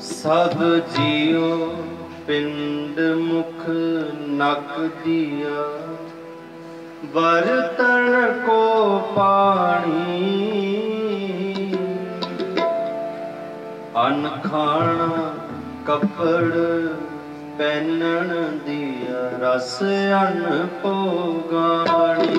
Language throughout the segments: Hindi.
सब जियो पिंड मुख नक दिया, बर्तन को पानी अन्न खाना कपड़ पहनन दिया, रस अन्न भोगानी।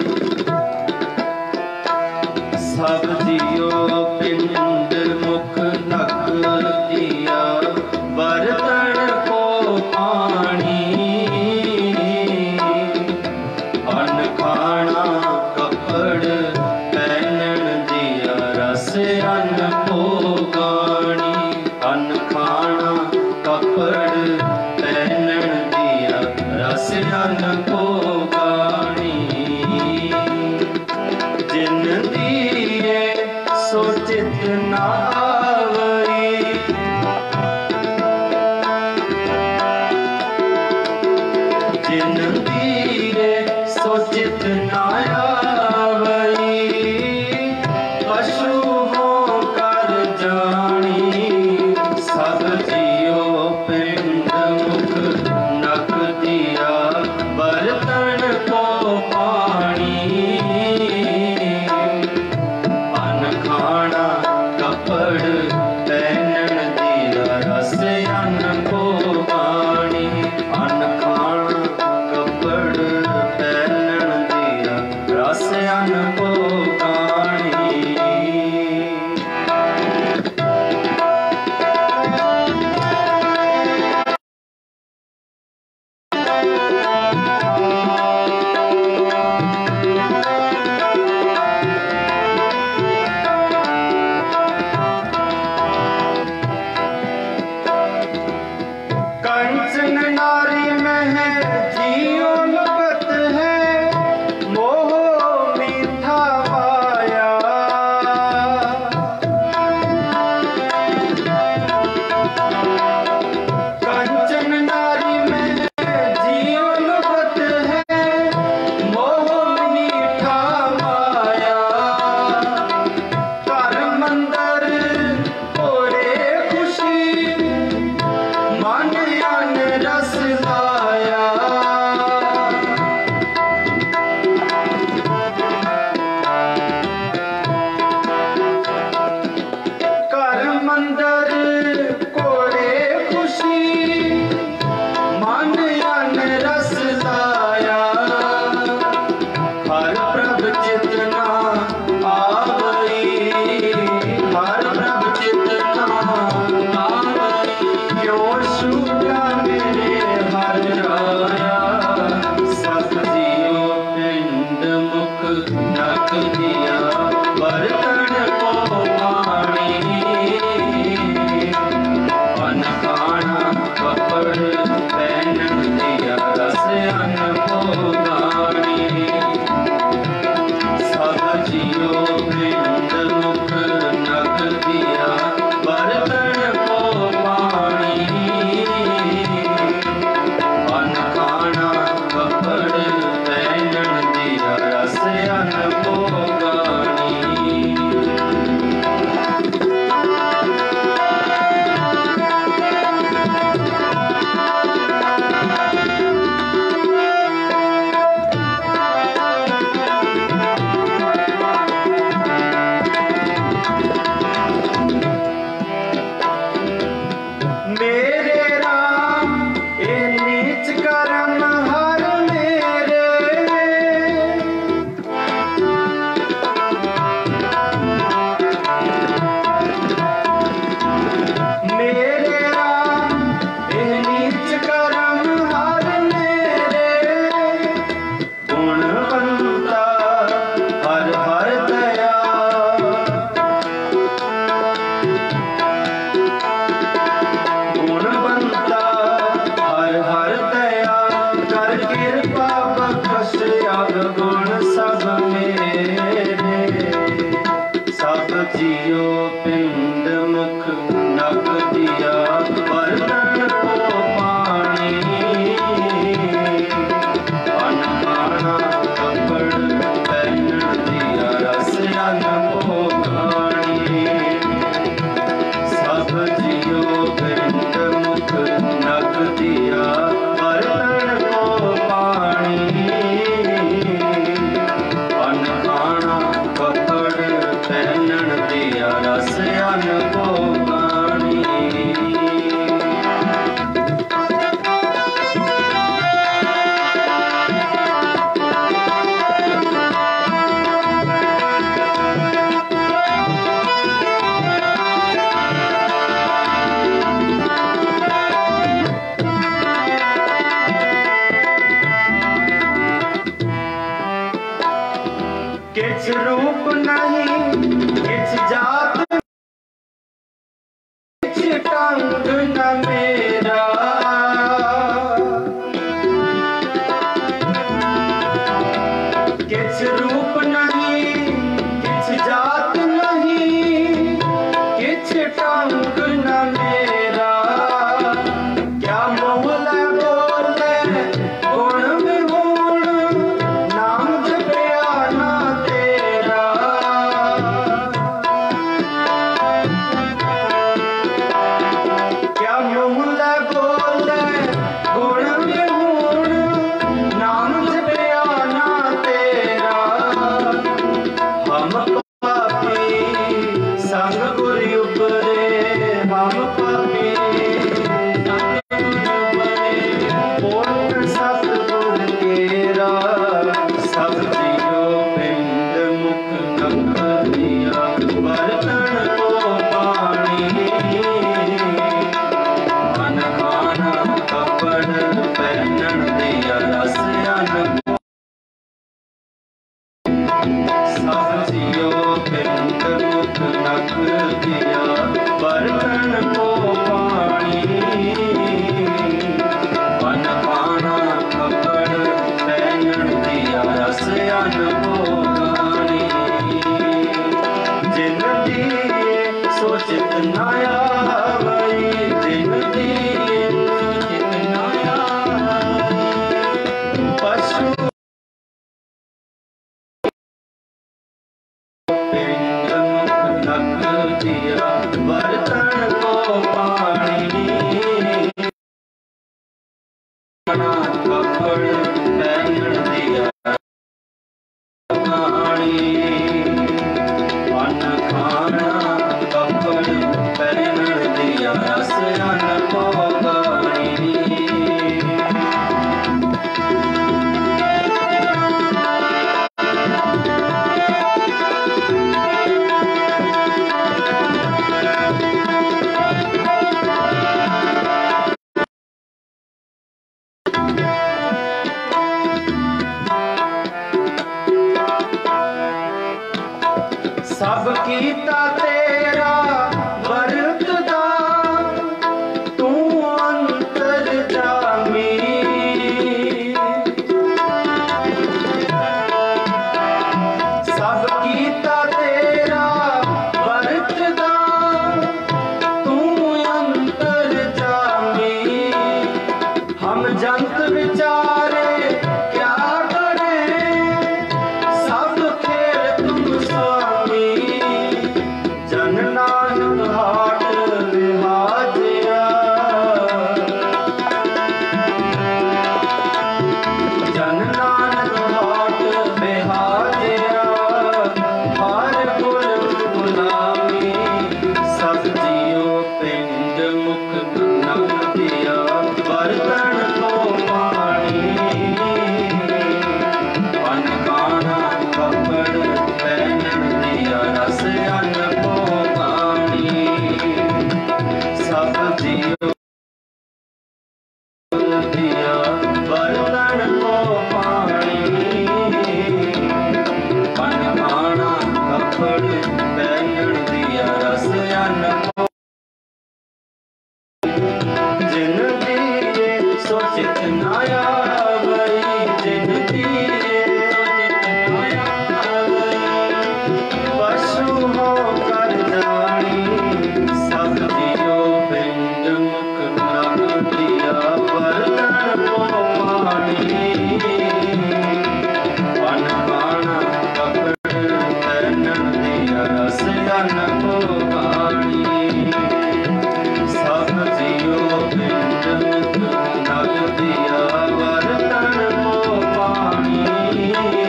सब जियो पिंड मुख नक दिया, बर्तन को पानी अन्न खाना कपड़ पहनन दिया, रस अन्न भोगानी। अन्न खाना कपड़ पहनन दिया, रस अन्न भोगानी। जिन दिए सो चित न आवई, जिन दिए सो चित न आवई। पशु हो कर जानी, सब जियो पिंड मुख नक दिया, बर्तन को पानी अन्न खाना कपड़ पहनन दिया, रस अन्न भोगानी। अन्न खाना कपड़ पहनन दिया, रस अन्न भोगानी। कंचन नारी में है जियो लगत है, मोह मीठा पाया। कंचन नारी में है जियो लगत है, मोह मीठा पाया। कर मंदर ओरे खुशी, मन अन्न रस लाया। कर मंदर कोरे खुशी, मन अन्न रस लाया। हर प्रभ चितना आवई, हर प्रभ चितना आवई। क्यों छूटा मेरे हर राया, सब जियो पिंड मुख नक दिया, बर्तन को पानी अन्न खाना कपड़ पहनन दिया, रस अन्न भोगानी। सब जियो पिंड मुख नक दिया, बर्तन को पानी अन्न खाना कपड़ पहनन दिया, रस अन्न भोगानी। मेरे राम ए नीच कर्म हर मेरे, मेरे राम ए नीच कर्म हर मेरे। गुणवंता हर हर दया, गुणवंता हर हर दया। कर कृपा बख्श अवगुण सब मेरे, सब जियो पिंड मुख नक दिया, बर्तन को पानी अन्न खाना कपड़ पहनन दिया, रस अन्न भोगानी। सब जियो पिंड किछ रूप नहीं किछ जात किछ ढंग न मेरा किछ रूप नहीं किछ जात नहीं किछ ढंग न मेरा क्या मोहला बोले गुण विगुण नाम जपया ना तेरा क्या मोहला बोले गुण विगुण नाम जपया ना तेरा हम पापी संग गुर उपरे हम पापी पूर्ण सतगुर केरा सब जियो पिंड मुख नख दिया बर्तन को पानी मन खाना कपड़ पहनन दिया रस अन सब जियो पिंड मुख नख दिया बर्तन को पानी मन खाना कपड़ पहनन दिया रस अन भोगानी जिन दिए सोचित न आवई जिन दिए सोचित न आवई पशु पिंड मुख नख दिया बर्तन को पानी खाना कपड़ पहनन दिया पानी अन्न खाना कपड़ पहनन दिया रस अन्न भोगानी सब कीता तेरा वरतदा तू अंतर जामी सब कीता तेरा वरतदा तू अंतर जामी हम जंत विचारे क्या करें सब खेल तुम स्वामी जन नानक हाट लिहाजिया जन नानक हाट बिहाजिया हर गुर गुलामी सब जियो पिंड मुख नख दिया बर्तन को पानी अन्न खाना कपड़ पहनन दिया रस अन्न भोगानी सब जियो दिया बर्तन को पानी अन्न खाना कपड़ पहनन दिया रस अन्न जिन दिए सोचित न आवई जिन दिए सोचित न आवई पशु होकर जानी सब जियो पिंड मुख नख दिया बर्तन को पानी अन्न खाना कपड़ पहनन दिया रस अन्न भोगानी सब जियो पिंड मुख नख दिया बर्तन को पानी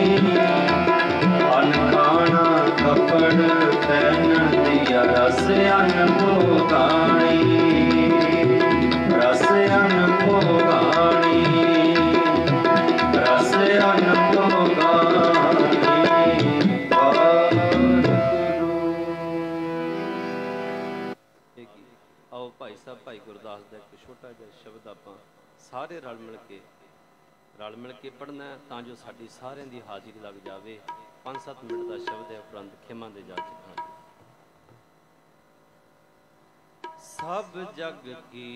अन्न खाना कपड़ पहनन दिया रस अन्न भोगानी रस अन्न भोगानी रस अन्न भोगानी आओ भाई साहब भाई गुरदास का एक छोटा जिहा शब्द आपां सारे रल मिल के रल मिल के पढ़ना तां जो साडी सारिਆਂ ਦੀ हाजिरी लग जाए। 5-7 मिनट का शब्द है उपरंत खेमा दे जा चुका। सब जग की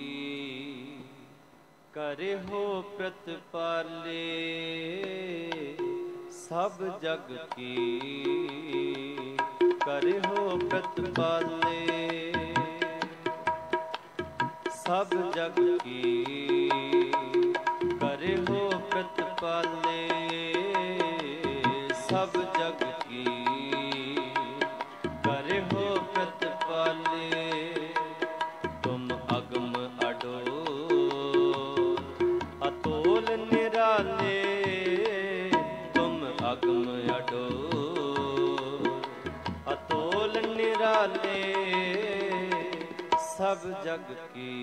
करे हो प्रतिपाले, सब जग की करे हो प्रतिपाले, सब जग की करे हो प्रतिपाले, सब जग की करे हो प्रतिपाले। तुम अगम अडोल अतोल निराले, तुम अगम अडोल अतोल निराले, सब जग की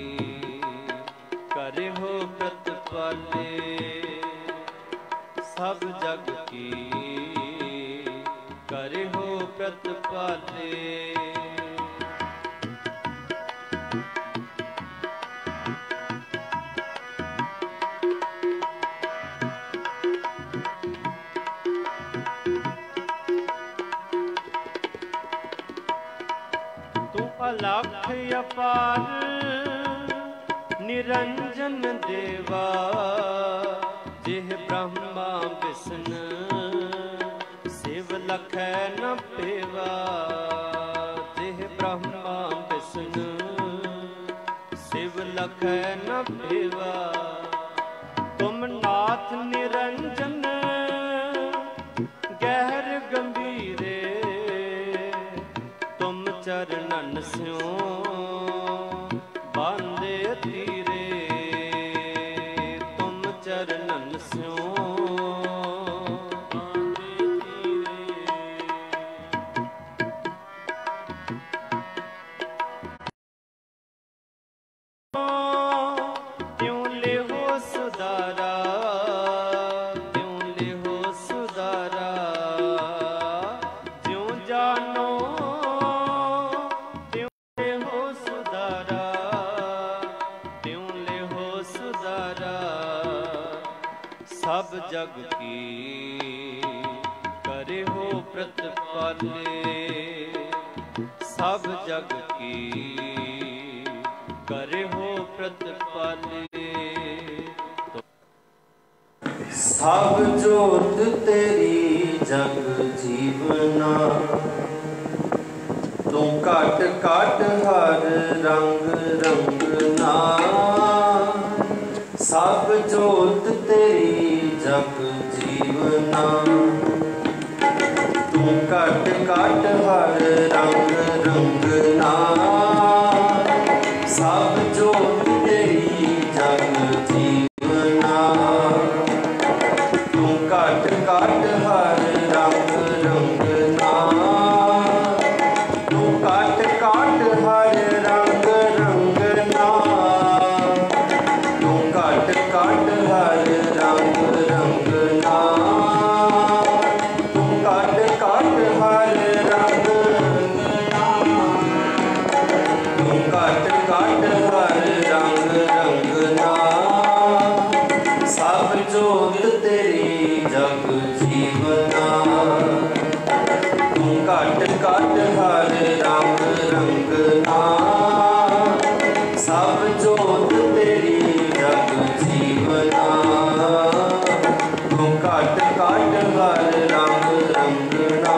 करे हो प्रतिपाले, सब जग की करे हो प्रतिपाले। तू अलख अपार निरंजन देवा, जिह ब्रह्मा विष्णु शिव लखै न पेवा, जिह ब्रह्मा विष्णु शिव लखै न पेवा। तुम नाथ निरंजन गहर गंभीरे, तुम चरणन स्यों बांधे तीरे, तुम चरणन स्यों बांधे तीरे। त्यों ले हो सुधारा, त्यों ले हो सुधारा, ज्यों जानो त्यों ले हो सुधारा, त्यों ले हो सुधारा। सब जग की करे हो प्रतिपाले, सब जग की करे हो प्रतिपाले। सब जोत तेरी जग जीवना, तू काट काट हर रंग रंगना। सब जोत तेरी जग जीवना, तू काट काट हर रंग रंगना। सब जोत तेरी जग जीवना, तू काट काट हर रंग रंगना। तू काट काट हर रंग रंगना, तू काट काट हर रंग रंगना। तू काट काट हर रंग रंगना, तू काट काट हर रंग रंगना। सब जोत तेरी जग जीवना, तू काट काट हर रंग रंगना। सब जोत तेरी जग जीवना, तू काट काट हर रंग रंगना।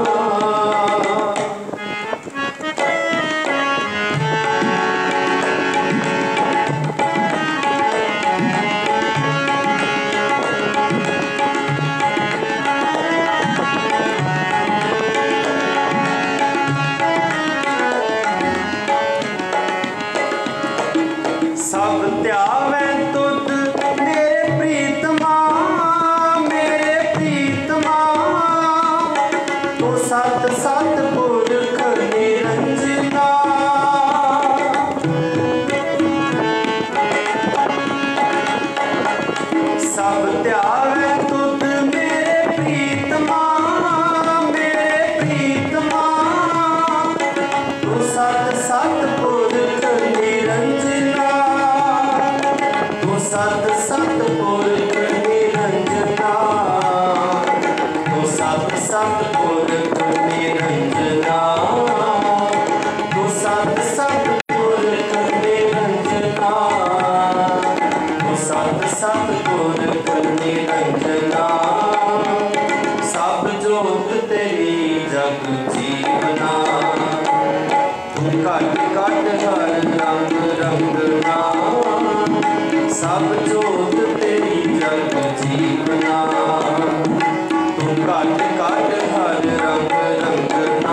सब त्यावे तुद मेरे प्रीतमा, मेरे प्रीतमा। सतपुरख निरंजना तू सत सतपुरख निरंजना तू सत सतपुरख निरंजना सब जोत तेरी जग जीवना तू घट घट हर रंग रंगना सब जोत तेरी जग जीवना तू घट घट हर रंग रंगना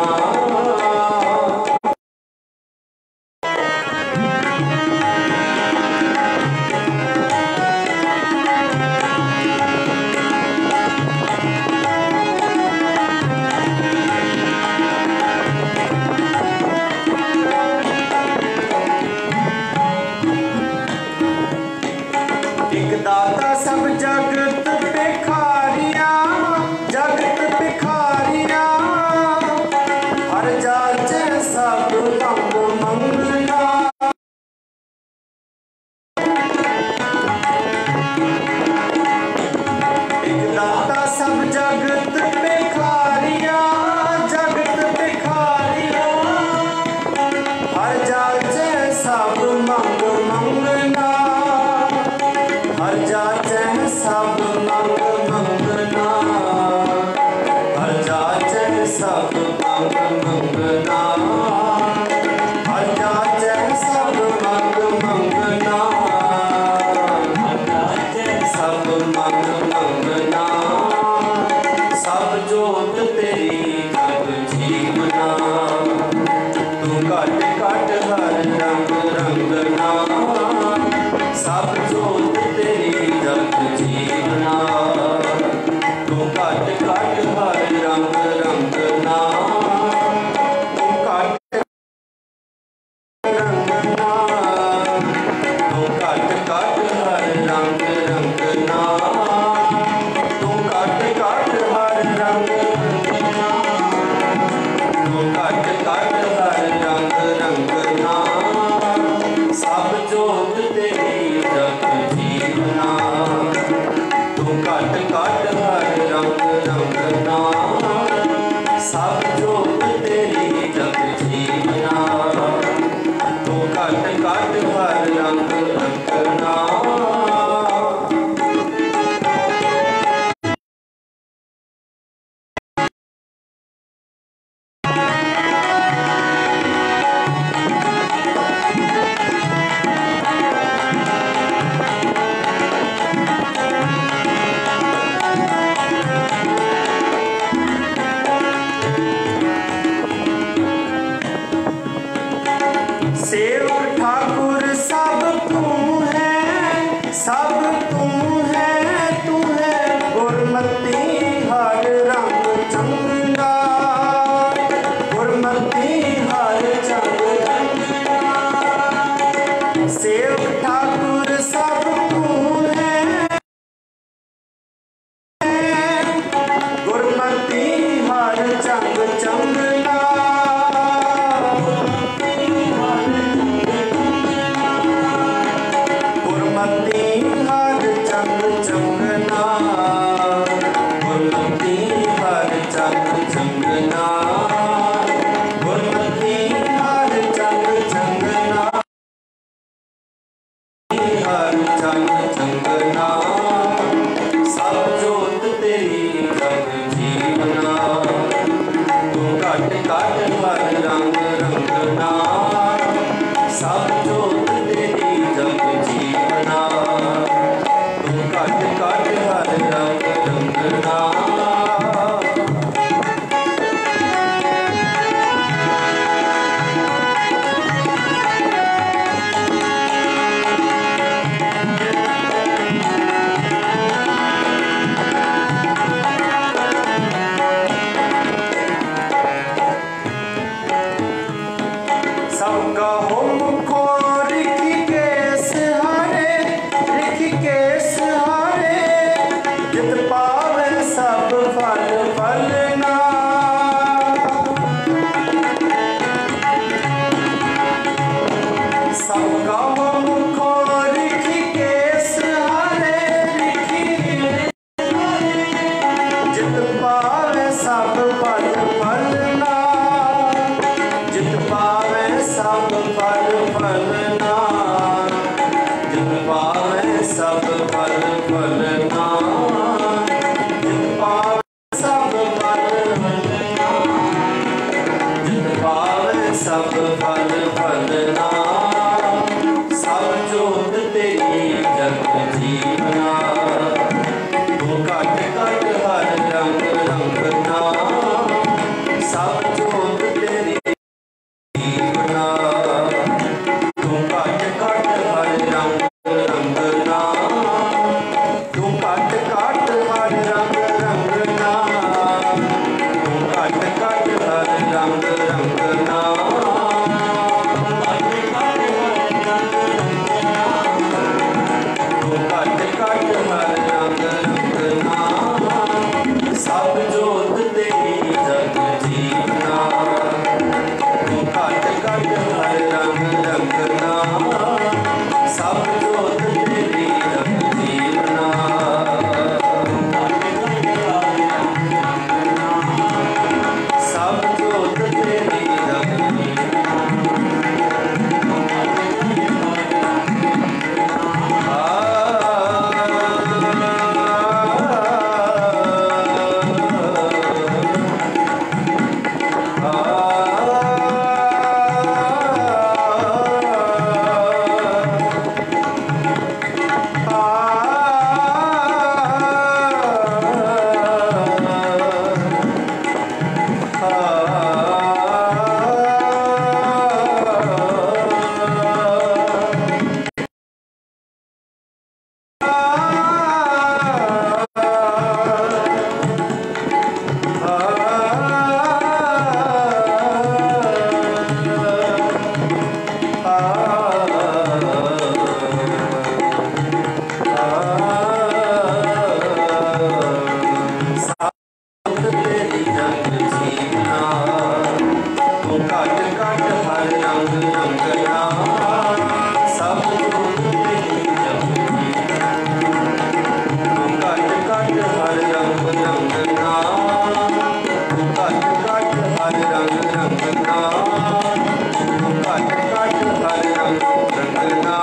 सुख तेरी जग जीवना तू घट घट हर रंग रंगना सब सुख तेरी जग जीवना तू घट घट हर रंग रंगना तू घट घट हर रंग रंगना तू घट घट हर रंग रंगना।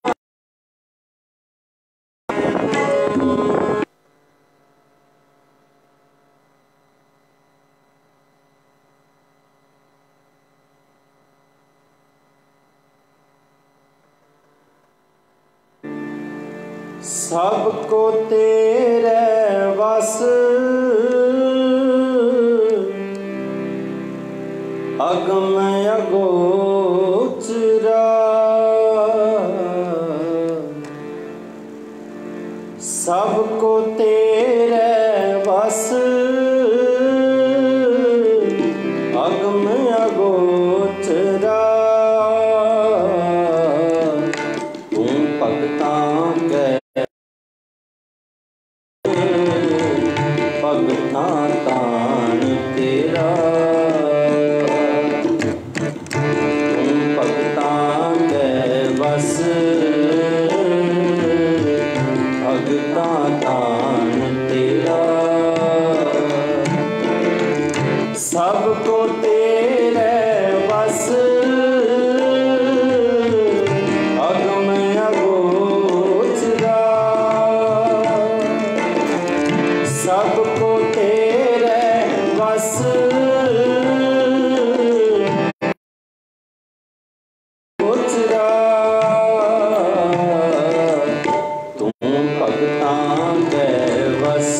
सबको तेरे बस अगम अगोचरा सबको तेरे बस अगम अगोचरा तू भगतां के भगतां तान तेरा तू भगतां के बस भगतां तान तेरा सबको तेरे बस अगम अगोचरा सबको तेरे बस गोचरा तू भगतां के बस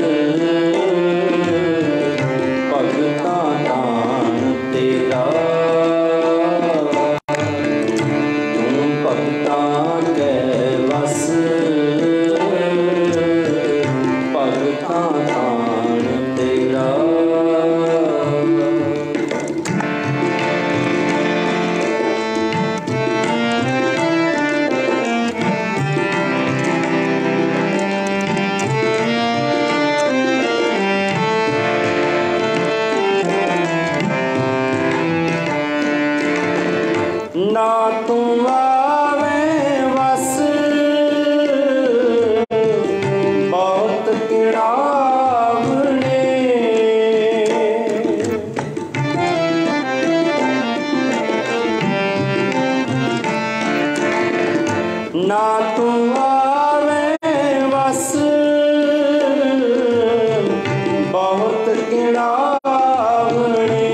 भगतां तान तेरा तू भगतां के बस भगतां तान तेरा। ना तू आवे बस बहुत किड़ावने ना तू आवे बस बहुत किड़ावने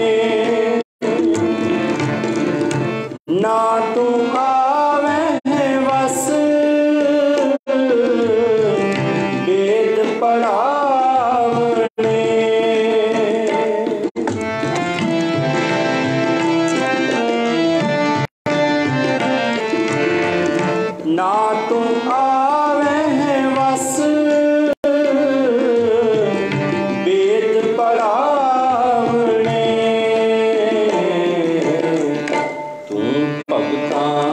ना तू आवे बस वेद पढ़ावने ना तू आवे बस वेद पढ़ावने तू भगतां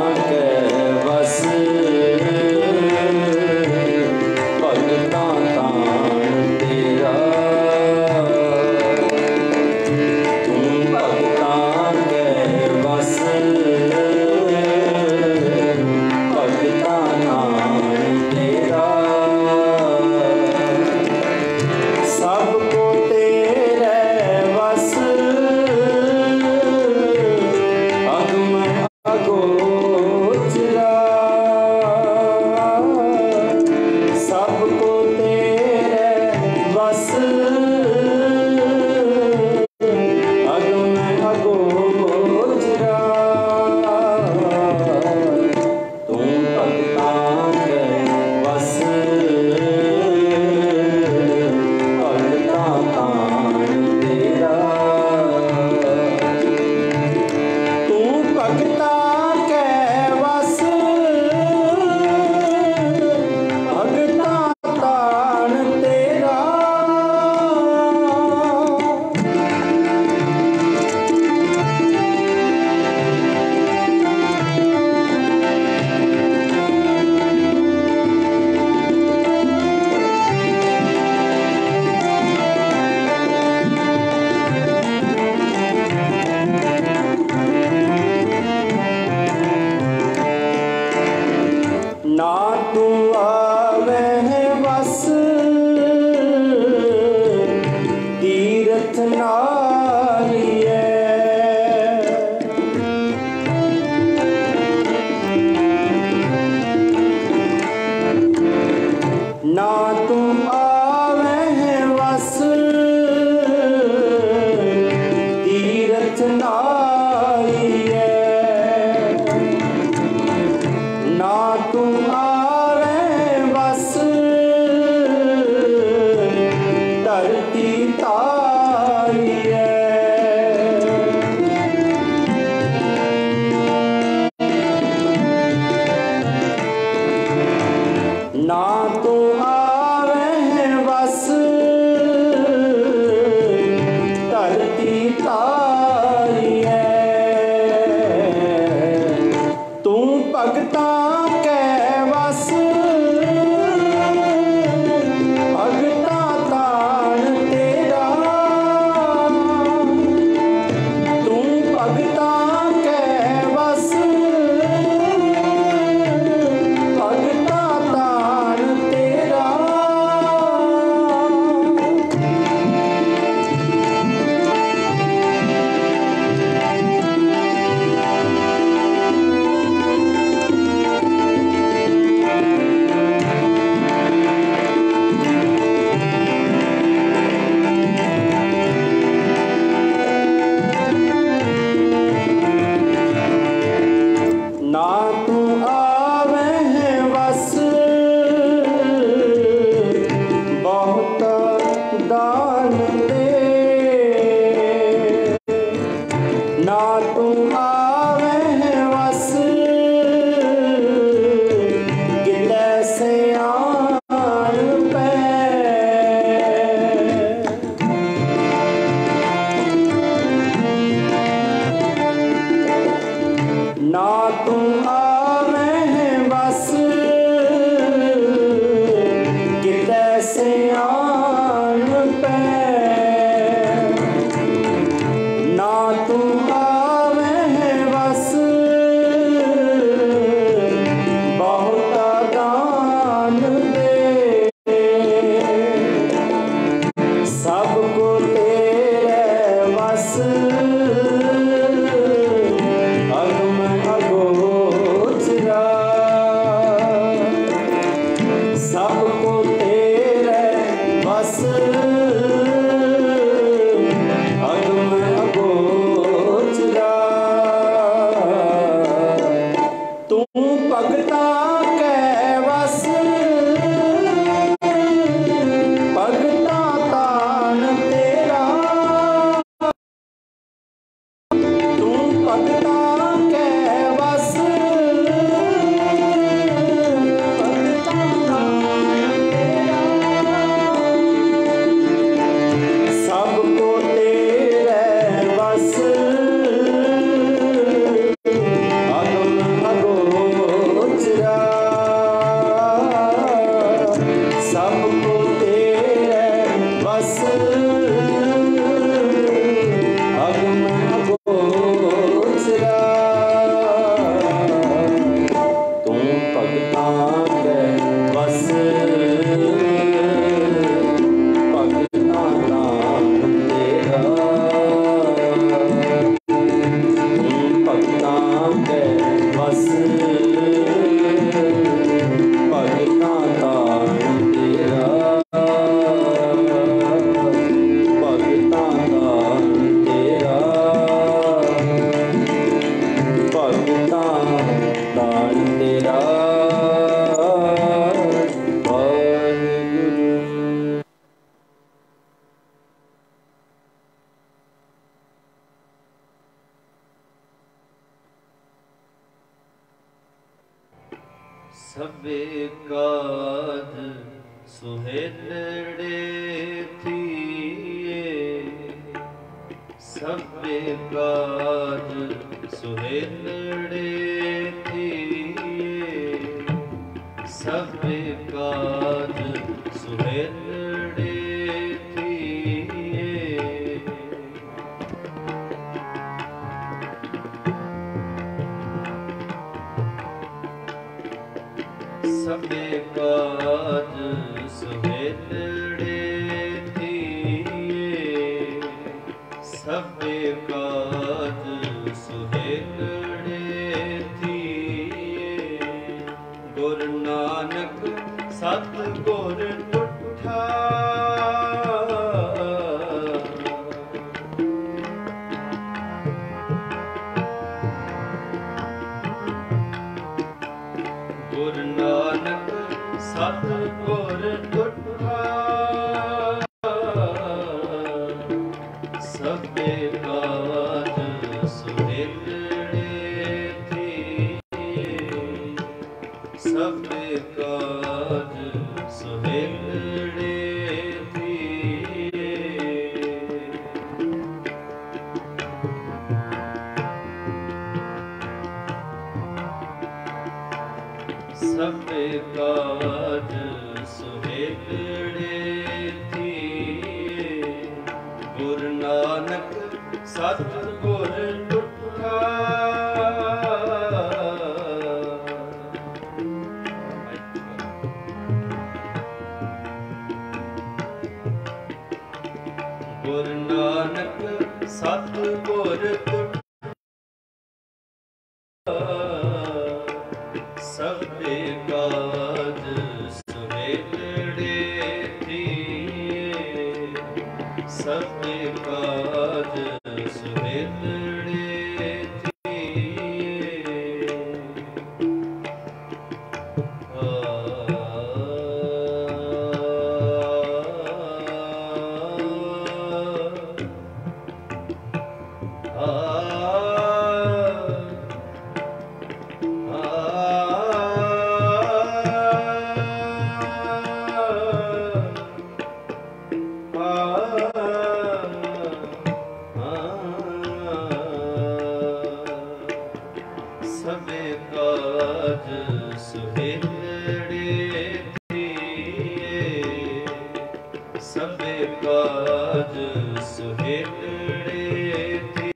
नालिए ना तुम आवे वस तीरथ नालिए ना तुम आवे वस धरती तारिए ना तुम आवे वस धरती तारिए तू भगता कै वस भगता तान तेरा तू भगता कै वस भगता तान तेरा ना तू आवे वस बहुत दान दे ना तू आवे वस किले से आन पे ना तुम आवे बस किले से आन पे ना तुम आवे बस बहुत दान दे सबको तेरे वस अगम अगोचरा सबको तेरे बस अगम अगोचरा तू भगता कै वस भगता तान तेरा तू भगता कै वस भगता तान तेरा सबको तेरे वस अगम अगोचरा सबको तेरे वस अगम अगोचरा तू भगता कै वस भगता नाम तेरा तू भगता कै वस भगता तान तेरा भगता तान तेरा भगता तान तेरा वाहिगुरू सबे काज सुहेलड़े थिए सबे काज सुहेलड़े थिए सबे काज सुहेलड़े थिए सबे काज सुहेलड़े थिए ਸਭੇ ਕਾਜ ਸੁਹੇਲੜੇ ਥੀਏ। ਗੁਰ ਨਾਨਕ ਸਤ ਗੁਰ ਟੁੱਠਾ ਗੁਰ ਨਾਨਕ ਸਤ ਗੁਰ ਟੁੱਠਾ ਸਭੇ ਕਾਜ ਸੁਹੇਲੜੇ ਥੀਏ। ਸਭੇ ਕਾਜ ਸੁਹੇਲੜੇ ਥੀਏ। ਸਭੇ ਕਾਜ ਸੁਹੇਲੜੇ ਥੀਏ। ਗੁਰ ਨਾਨਕ ਸਤ ਗੁਰ ਟੁੱਠਾ ਗੁਰ ਨਾਨਕ ਸਤ ਗੁਰ ਟੁੱਠਾ ਸਭੇ ਕਾਜ ਸੁਹੇਲੜੇ ਥੀਏ। ਸਭੇ ਕਾਜ ਸੁਹੇਲੜੇ ਥੀਏ। ਸਭੇ ਕਾਜ ਸੁਹੇਲੜੇ ਥੀਏ। ਸਭੇ ਕਾਜ ਸੁਹੇਲੜੇ